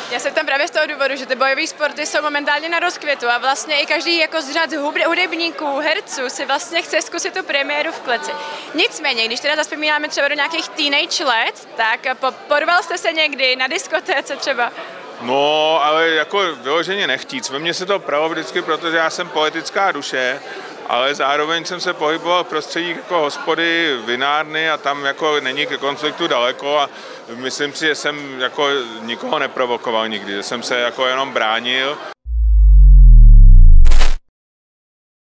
Já se tam právě z toho důvodu, že ty bojové sporty jsou momentálně na rozkvětu a vlastně i každý jako z řad hudebníků, herců si vlastně chce zkusit tu premiéru v kleci. Nicméně, když teda zaspomínáme třeba do nějakých teenage let, tak porval jste se někdy na diskotéce třeba? No, ale jako vyloženě nechtít. Ve mně se to pralo vždycky, protože já jsem poetická duše, ale zároveň jsem se pohyboval v prostředí jako hospody, vinárny a tam jako není ke konfliktu daleko a myslím si, že jsem jako nikoho neprovokoval nikdy, že jsem se jako jenom bránil.